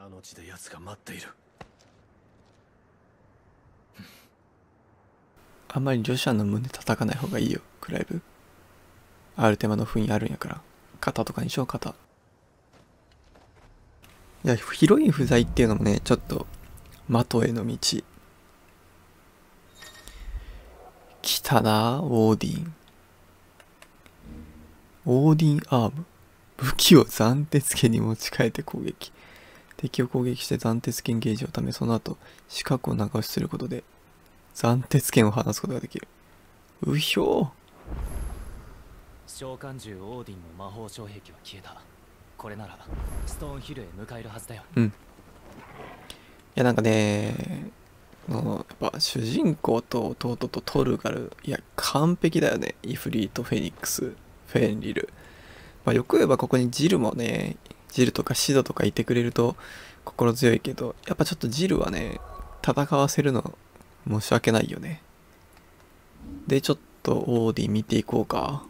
の地で奴が待っている。 あんまりジョシュアの胸叩かない方がいいよ、クライブ。ある手間の封印あるんやから。肩とかにしよう、肩。いや、ヒロイン不在っていうのもね、ちょっと、的への道。来たな、オーディン。オーディンアーム。武器を斬鉄剣に持ち替えて攻撃。敵を攻撃して斬鉄剣ゲージをため、その後、四角を長押しすることで、斬鉄剣を放つことができる。うひょー。 召喚獣オーディンの魔法障壁は消えた。これならストーンヒルへ向かえるはずだよ。 うん。いやなんかね、やっぱ主人公と弟とトルガル、いや完璧だよね。イフリート、フェニックス、フェンリル。まあよく言えばここにジルもね、ジルとかシドとかいてくれると心強いけど、やっぱちょっとジルはね、戦わせるの申し訳ないよね。で、ちょっとオーディ見ていこうか。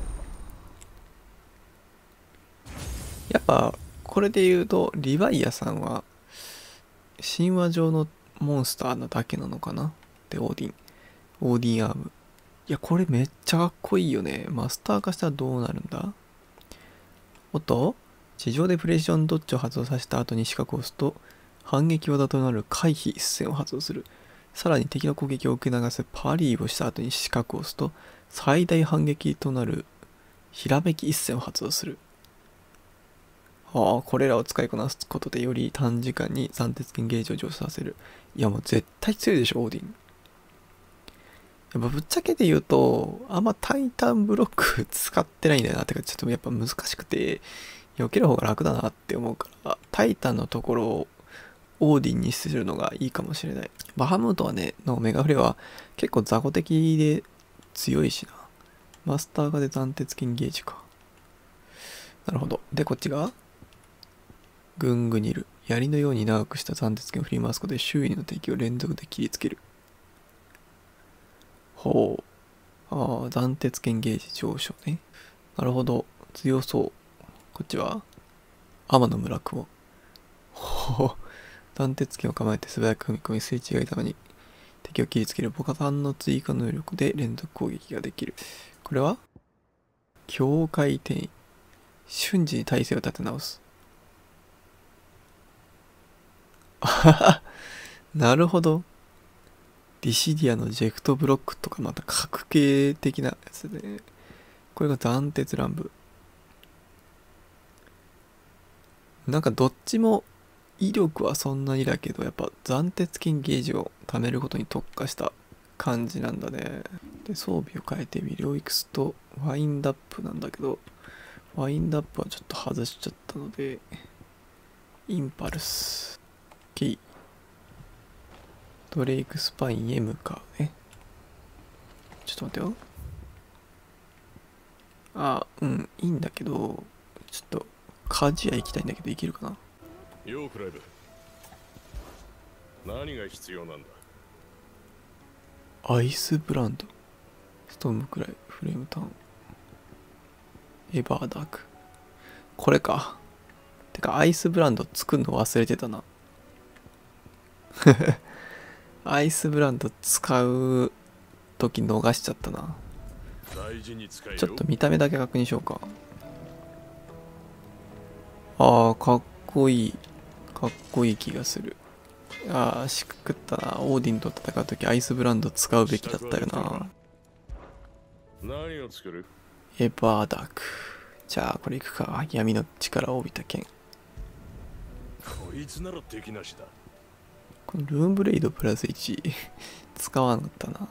やっぱこれで言うとリヴァイアさんは神話上のモンスターなだけなのかな。でオーディンアーム。いやこれめっちゃかっこいいよね。マスター化したらどうなるんだ。おっと、地上でプレシジョンドッジを発動させた後に四角を押すと反撃技となる回避一戦を発動する。さらに敵の攻撃を受け流すパリーをした後に四角を押すと最大反撃となるひらめき一戦を発動する。これらを使いこなすことでより短時間に斬鉄剣ゲージを上昇させる。いやもう絶対強いでしょ、オーディン。やっぱぶっちゃけて言うと、あんまタイタンブロック使ってないんだよな。てかちょっとやっぱ難しくて、避ける方が楽だなって思うから、タイタンのところをオーディンにするのがいいかもしれない。バハムートはね、のメガフレは結構雑魚的で強いしな。マスターがで斬鉄剣ゲージか。なるほど。で、こっちがグングニル。槍のように長くした斬鉄剣を振り回すことで周囲の敵を連続で切りつける。ほう。斬鉄剣ゲージ上昇ね。なるほど。強そう。こっちは天野村雲。ほう。断鉄剣を構えて素早く踏み込み、すれ違いために敵を切りつけるボカタンの追加能力で連続攻撃ができる。これは境界転移。瞬時に体勢を立て直す。あはは。なるほど。ディシディアのジェクトブロックとかまた角形的なやつで、これが断鉄乱舞。なんかどっちも威力はそんなにだけど、やっぱ斬鉄剣ゲージを貯めることに特化した感じなんだね。で、装備を変えてミリオイクスとワインドアップなんだけど、ワインドアップはちょっと外しちゃったので、インパルス。キー。ドレイクスパインへ向かうね。ちょっと待ってよ。いいんだけど、ちょっと、鍛冶屋行きたいんだけど、いけるかな。 ようクライブ、何が必要なんだ。 アイスブランド、ストームクライ、フレームタウン、エバーダーク。これか。てか、アイスブランド作るの忘れてたな。アイスブランド使う時逃しちゃったな。 大事に使えよ。 ちょっと見た目だけ確認しようか。かっこいい。かっこいい気がする。しくったな。オーディンと戦う時アイスブランド使うべきだったよな。 何を作る？ エバーダーク。じゃあこれいくか。闇の力を帯びた剣。 こいつなら敵なしだ。 このルーンブレイドプラス1使わなかったな。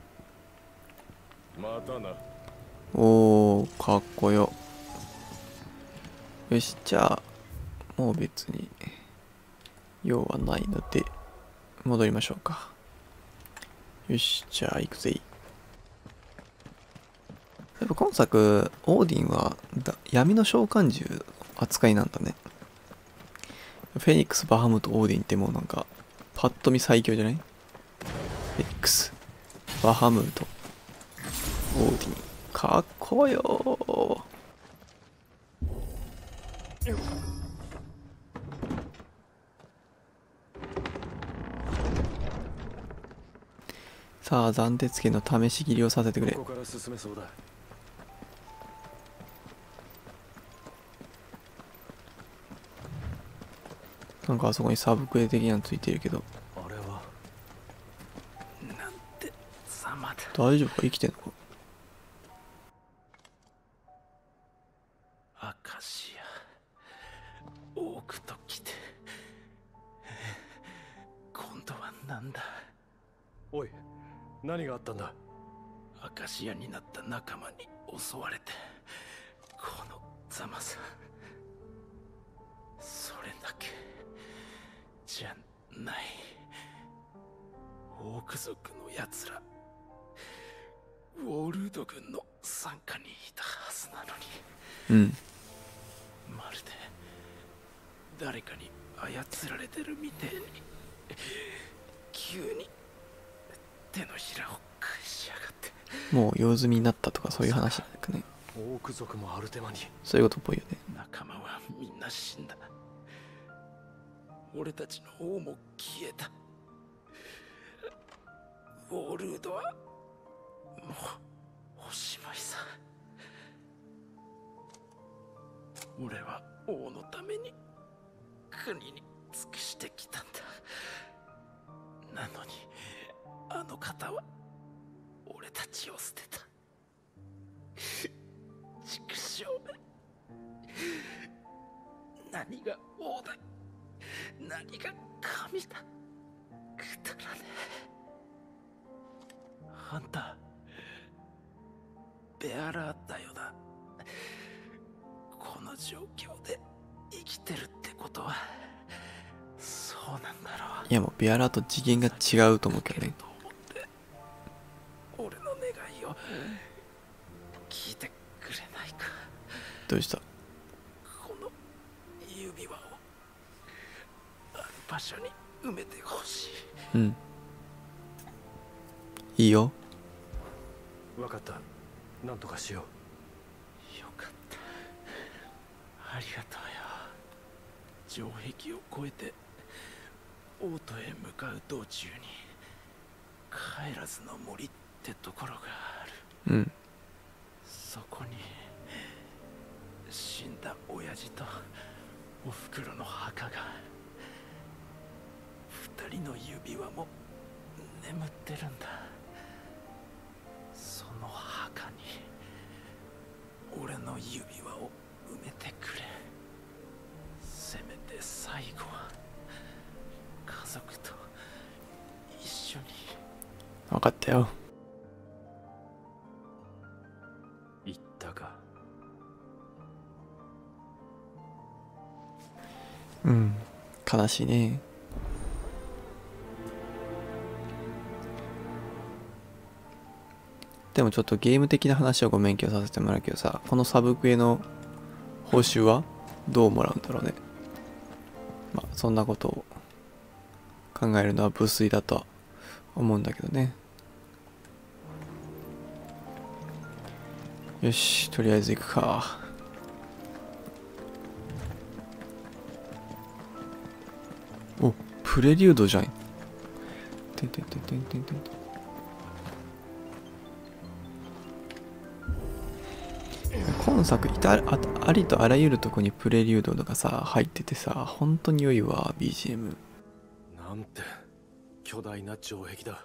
またな。 かっこよ。よし、じゃあもう別に用はないので戻りましょうか。よし、じゃあ行くぜ。やっぱ今作オーディンは闇の召喚獣扱いなんだね。フェニックス、バハムト、オーディンってもうなんかパッと見最強じゃない？フェニックス、バハムト、オーディン。かっこよー。 さあ暫定付けの試し切りをさせてくれ。 ここから進めそうだ。 なんかあそこにサブクエ的なのついてるけどあれはなんてざまだ。 大丈夫か、生きてんのか。 アカシア多くと来て今度はなんだ。おい、何があったんだ。アカシアになった仲間に襲われて、このざまさ。それだけじゃない。オーク族のやつらウォールード軍の傘下にいたはずなのに、 うん。 まるで誰かに操られてるみてえに急に手のひらを返しやがって。 もう用済みになったとかそういう話なんかね。 オーク族もアルテマにそういうことっぽいよね。 仲間はみんな死んだ。俺たちの王も消えた。ウォールードはもうおしまいさ。俺は王のために国に尽くしてきたんだ。なのにあの方は俺たちを捨てた。畜生め。何が王だ、何が神だ。くだらねえ。あんたベアラーだよな。この状況で生きてるってことはそうなんだろう。 いやもうベアラーと次元が違うと思うけどね。 と思って俺の願いを聞いてくれないか。 どうした。 この指輪をある場所に埋めてほしい。 うん、いいよ。 分かった、なんとかしよう。よかった、ありがとうよ。城壁を越えて王都へ向かう道中に帰らずの森ってところがある。 うん。 そこに死んだ親父とおふくろの墓が。二人の指輪も眠ってるんだ。その墓に俺の指輪を埋めてくれ。せめて最後は家族と一緒に。 分かったよ。 言ったか。 うん、悲しいね。でもちょっとゲーム的な話をご勉強させてもらうけどさ、このサブクエの報酬はどうもらうんだろうね。まあそんなことを考えるのは無粋だとは思うんだけどね。よし、とりあえず行くか。お、プレリュードじゃん。てんてんてんてんてんてん。今作ありとあらゆるとこにプレリュードとかさ入っててさ、本当に良いわ BGM。 なんて巨大な城壁だ。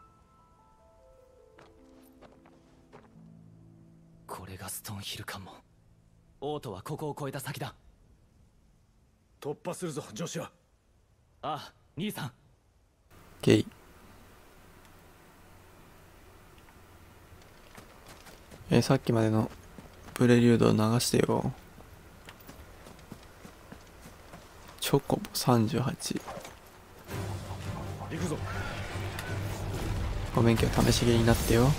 これがストーンヒルかも。王都はここを越えた先だ。 突破するぞジョシュア。 ああ、兄さん。 ゲイ。さっきまでのプレリュードを流してよ。チョコボ38。 行くぞ。 ご免許試し切りになってよ。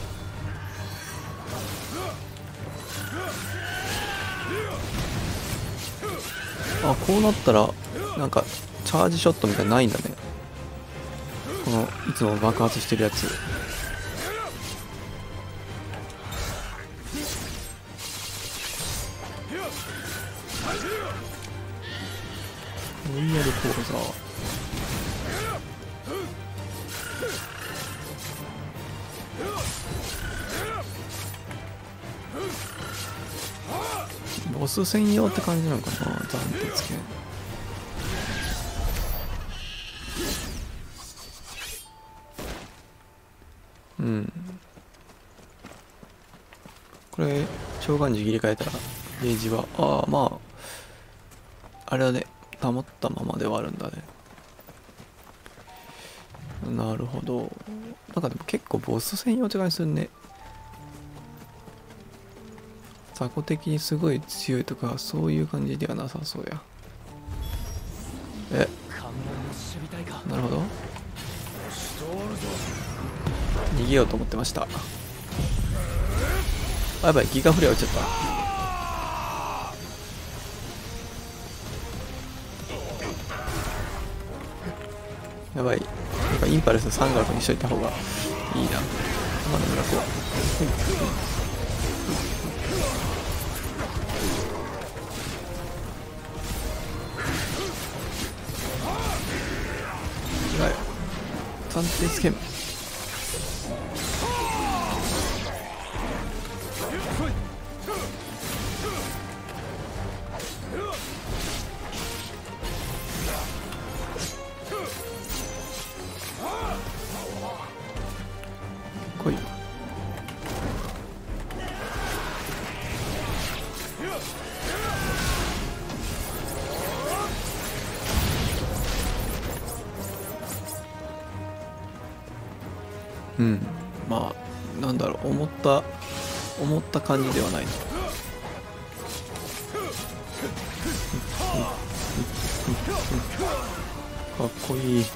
あ、こうなったらなんかチャージショットみたいなのないんだね。このいつも爆発してるやつ。ロイヤル講座。 ボス専用って感じなのかな、斬鉄剣。うん。これ召喚時切り替えたらゲージはまああれはね保ったままではあるんだね。なるほど。なんかでも結構ボス専用って感じするね。雑魚的にすごい強いとかそういう感じではなさそうや。なるほど。逃げようと思ってました。やばい、ギガフレア落ちちゃった。やばい、なんかインパルス3額にしといた方がいいな。まだ村子。違う。探偵剣。来い。うん、まあなんだろう、思った感じではないな。かっこいい。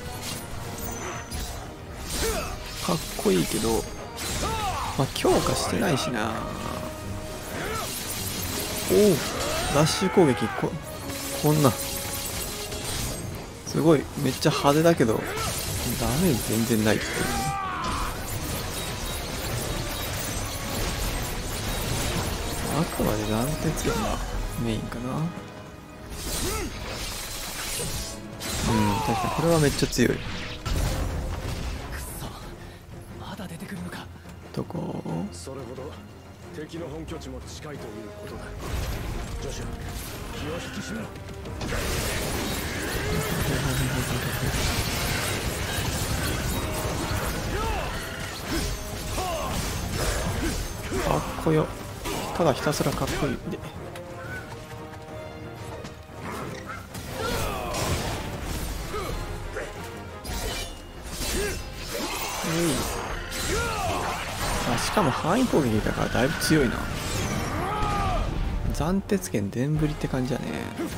かっこいいけど、まあ強化してないしな。おお、ラッシュ攻撃こんなすごいめっちゃ派手だけどダメージ全然ないっていうね。あくまで断鉄剣がメインかな。うん、確かにこれはめっちゃ強い。 まだ出てくるのか。 どこ？ それほど敵の本拠地も近いということだ。ジョシュ、気を引き締めろ。 かっこよ。ただひたすらかっこいいんで。しかも範囲攻撃だからだいぶ強いな。斬鉄剣伝振りって感じだね。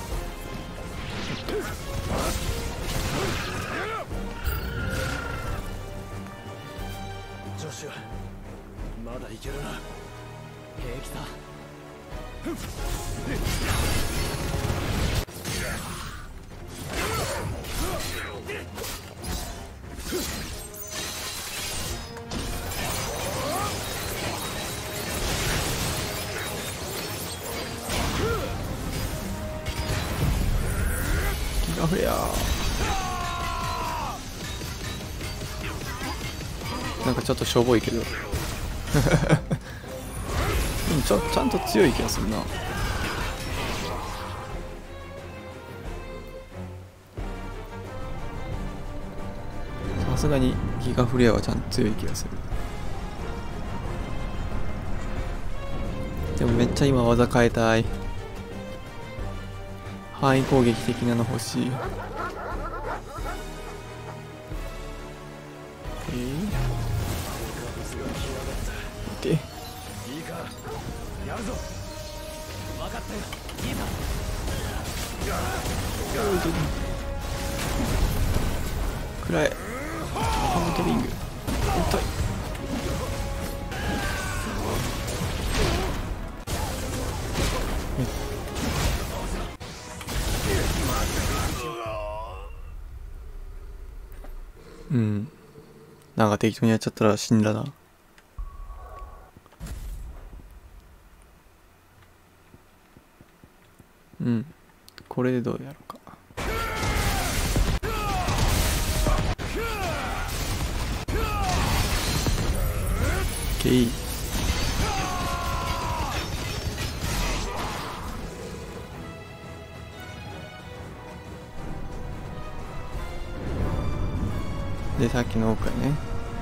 ジョシュ、まだいけるな。 平気さ。 ギガフレア。なんかちょっとしょぼいけどでもちゃんと強い気がするな。さすがにギガフレアはちゃんと強い気がする。でもめっちゃ今技変えたい。範囲攻撃的なの欲しい。でいいか、やるぞ。 分かったよ。いいぞ。 くらえ。ハムトリング。痛い。うん。なんか適当にやっちゃったら死んだな。うん。これでどうやろうか。 ケー。でさっきの奥やね。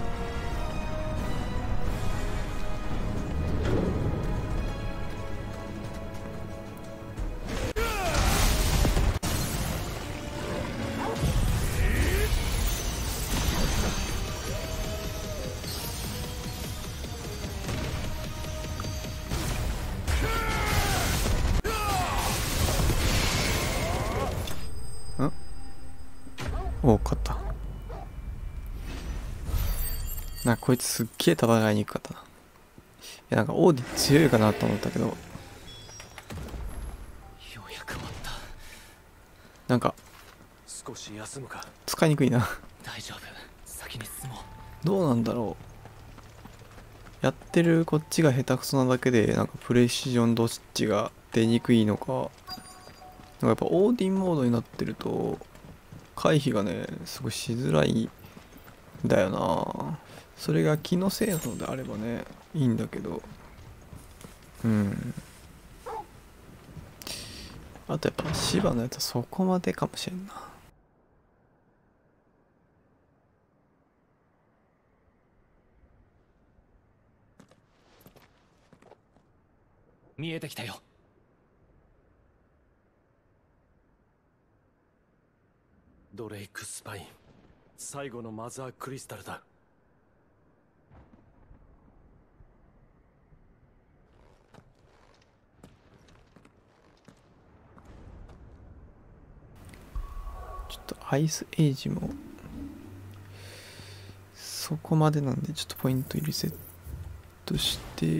お、勝った。なんかこいつすっげえ戦いにくかったな。いや、なんかオーディ強いかなと思ったけど、 ようやく終わった。 なんか少し休むか。 使いにくいな。 大丈夫、先に進もう。 どうなんだろう。やってるこっちが下手くそなだけで、なんかプレシジョンどっちが出にくいのか。なんかやっぱオーディンモードになってると回避がねすごいしづらいんだよな。それが気のせいなのであればねいいんだけど、あとやっぱ芝のやつはそこまでかもしれんな。 見えてきたよ。 ドレイクスパイン、最後のマザークリスタルだ。 ちょっとアイスエイジもそこまでなんで、ちょっとポイントリセットして、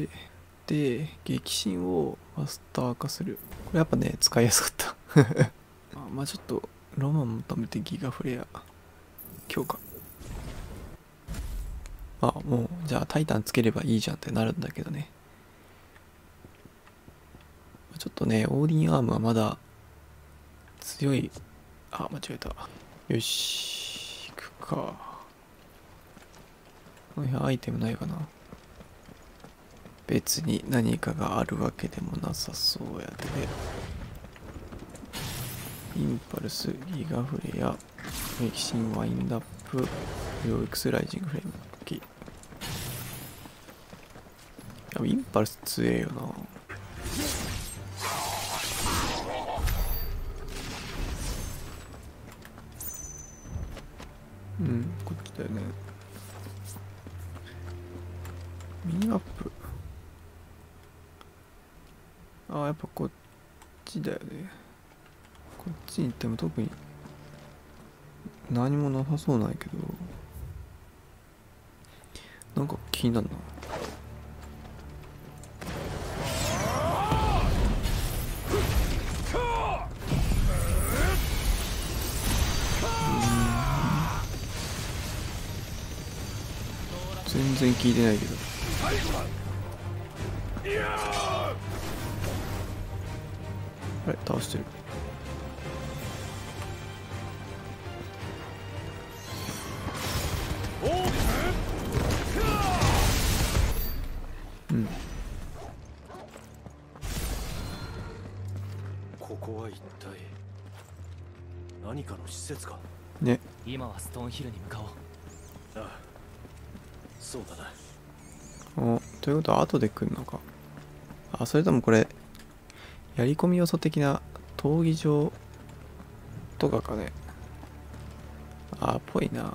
で激震をマスター化する。これやっぱね使いやすかったまあちょっとロマンも貯めてギガフレア強化。まあもうじゃあタイタンつければいいじゃんってなるんだけどね。ちょっとねオーディンアームはまだ強い。あ、間違えた。よし、行くか。この辺アイテムないかな。別に何かがあるわけでもなさそうやで。インパルス、ギガフレア、激震ワインドアップ、両 X ライジングフレーム。いやインパルス強えよな。こっちだよね。ミニマップ。ああ、やっぱこっちだよね。こっちに行っても特に何もなさそうないけど、なんか気になるな。全然聞いてないけど。あれ倒してる。 ここは一体何かの施設かね。 今はストーンヒルに向かおう。 ああ、そうだな。 お、ということは後で来るのか。あ、それともこれやり込み要素的な闘技場とかかね。あ、ぽいな。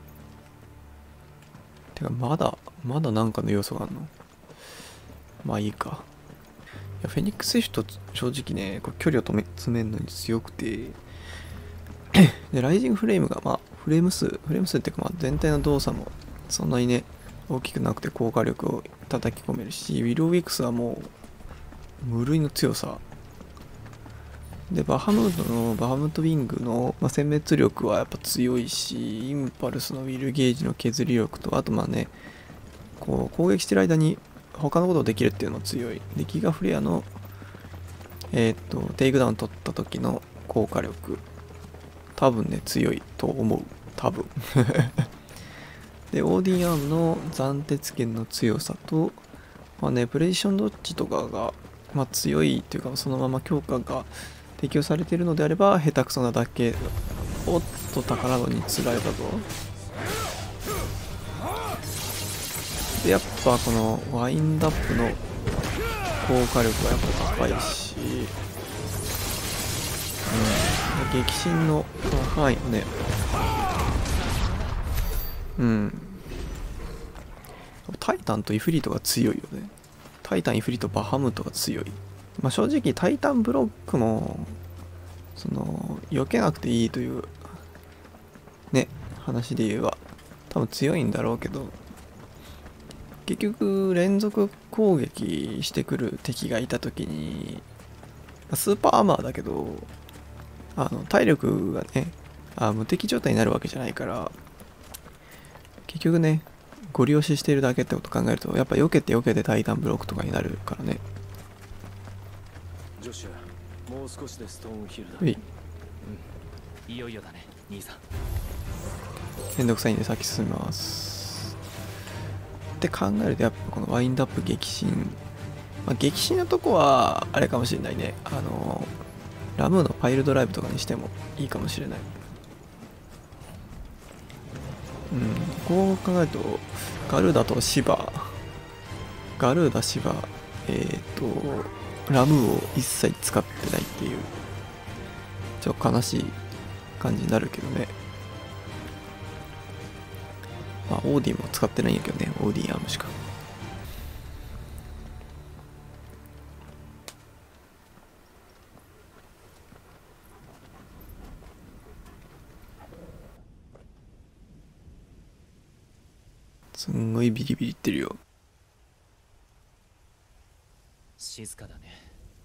てかまだなんかの要素があるの。まあいいか。いやフェニックスシフト正直ねこれ距離を詰めるのに強くてでライジングフレームがまあフレーム数っていうかまあ全体の動作もそんなにね大きくなくて効果力を叩き込めるし、ウィル・ウィックスはもう無類の強さで、バハムートウィングの、まあ、殲滅力はやっぱ強いし、インパルスのウィルゲージの削り力と、あとまあねこう攻撃してる間に他のことをできるっていうのも強いで、ギガフレアのテイクダウン取った時の効果力多分ね強いと思う。多分でオーディンアームの斬鉄剣の強さと、まあね、プレイションドッジとかが、まあ、強いっていうか、そのまま強化が適用されているのであれば下手くそなだけ。おっと宝のにつられたぞ。でやっぱこのワインドアップの効果力がやっぱ高いし、激震の範囲をね、タイタンとイフリートが強いよね。タイタン、イフリート、バハムートが強い。まあ正直タイタンブロックもその避けなくていいというね話で言えば多分強いんだろうけど、結局連続攻撃してくる敵がいた時にスーパーアーマーだけど体力がね無敵状態になるわけじゃないから、結局ねご利用ししているだけってことを考えるとやっぱ避けてタイタンブロックとかになるからね。 ジョシュ、もう少しでストーンヒルだ。 いよいよだね兄さん。 めんどくさいんで先進みますって考えると、やっぱこのワインドアップ激震、激震のとこはあれかもしれないね。ラムーのパイルドライブとかにしてもいいかもしれない。こう考えるとガルーダとシバ、ガルーダ、シバ、ラムーを一切使ってないっていうちょっと悲しい感じになるけどね。オーディンも使ってないんやけどね、オーディンアームしか。すんごいビリビリいってるよ。 静かだね。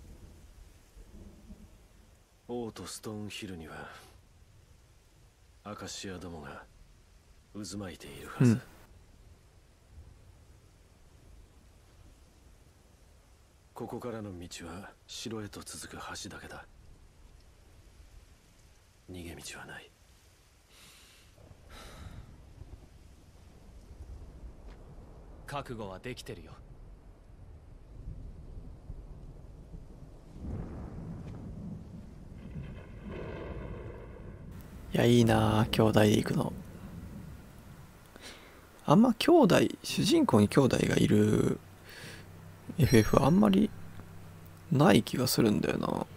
王とストーンヒルにはアカシアどもが渦巻いているはず。ここからの道は城へと続く橋だけだ。逃げ道はない。 覚悟はできてるよ。 いやいいなあ、兄弟で行くの。あんま兄弟、主人公に兄弟がいる FF はあんまりない気がするんだよな。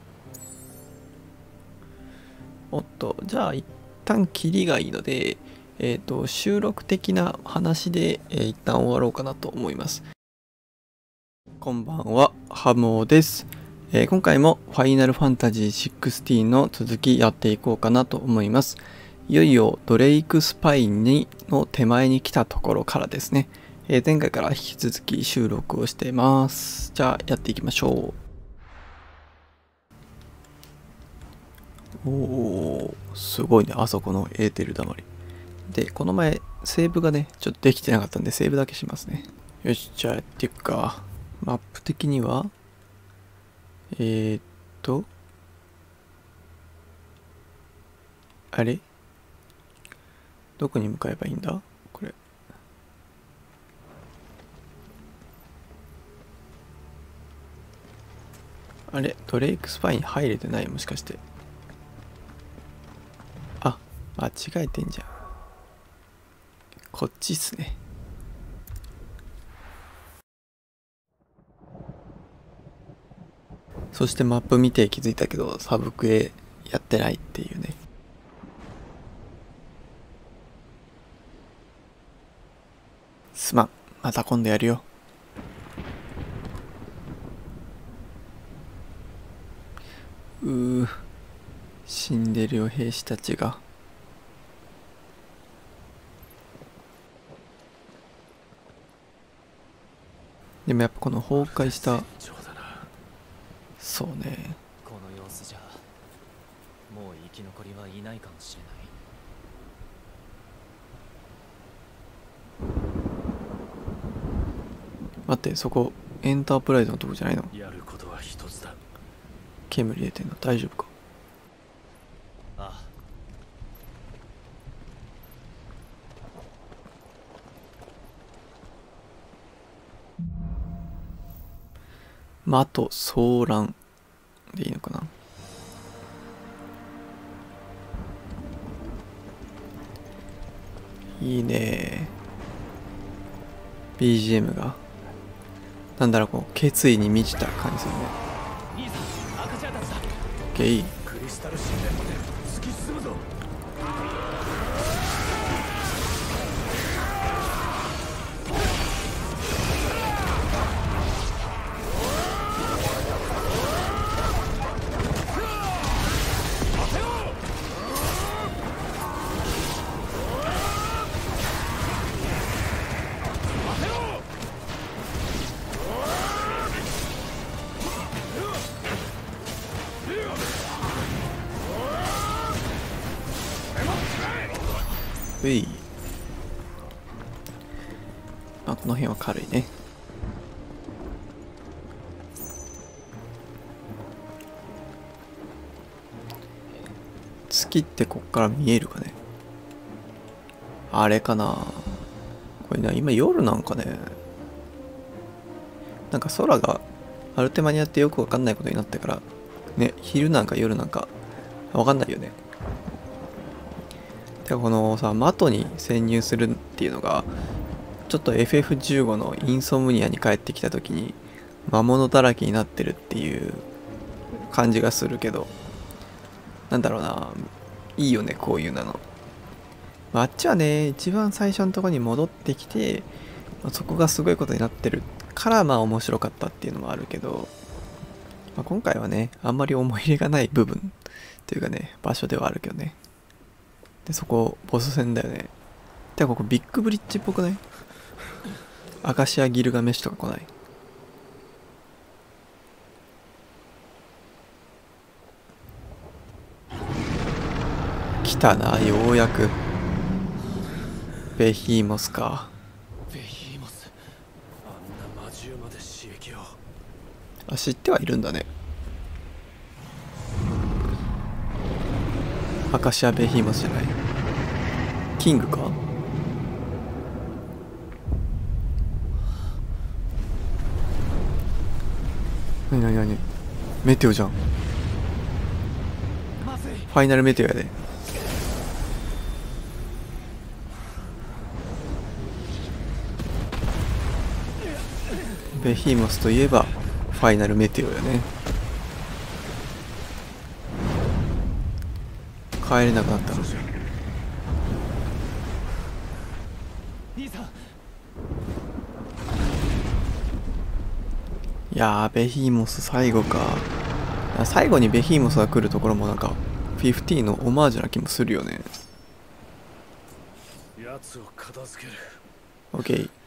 おっと、じゃあ一旦キリがいいので、収録的な話で、一旦終わろうかなと思います。こんばんは、ハモです。今回もファイナルファンタジー16の続きやっていこうかなと思います。いよいよドレイクスパインの手前に来たところからですね。前回から引き続き収録をしています。じゃあやっていきましょう。おー、すごいね、あそこのエーテルだまり。で、この前セーブがね、ちょっとできてなかったんでセーブだけしますね。よし、じゃあやっていくか。マップ的にはあれどこに向かえばいいんだこれ。あれドレイクスパイン入れてないもしかして。あ、間違えてんじゃん。こっちっすね。そしてマップ見て気づいたけどサブクエやってないっていうね。すまん、また今度やるよ。死んでるよ兵士たちが。でもやっぱこの崩壊したそうね、 この様子じゃもう生き残りはいないかもしれない。 待って、そこエンタープライズのとこじゃないの？ やることは一つだ。 煙出てんの大丈夫か？ あまあ、あと騒乱でいいのかな。いいね BGM がなんだろう、こう決意に満ちた感じするね。 兄さん、赤ちゃんたちだ。 オッケー。 クリスタル神殿まで突き進むぞ。 うい。まあこの辺は軽いね。月ってこっから見えるかね。あれかな。これな、今夜なんかね。なんか空がアルテマにやってよくわかんないことになってからね、昼なんか夜なんかわかんないよね。てかこのさ、マトに潜入するっていうのがちょっと FF15 のインソムニアに帰ってきた時に魔物だらけになってるっていう感じがするけど、なんだろうな、いいよねこういうの。あっちはね、一番最初のところに戻ってきてそこがすごいことになってるからまあ面白かったっていうのもあるけど、まあ、今回はねあんまり思い入れがない部分というかね、場所ではあるけどね。でそこボス戦だよね。てかここビッグブリッジっぽくない？アカシアギルガメッシュとか来ない？来たな、ようやく。ベヒーモスか。 ベヒーモス。 あんな魔獣まで刺激を。 あ、知ってはいるんだね。アカシアベヒーモスじゃない。キングか？なになになに？メテオじゃん。 まずい。 ファイナルメテオやで。ベヒーモスといえばファイナルメテオやね。帰れなくなったの。 兄さん。 いやー、ベヒーモス最後か。最後にベヒーモスが来るところもなんか15のオマージュな気もするよね。 奴を片付ける。 オッケー。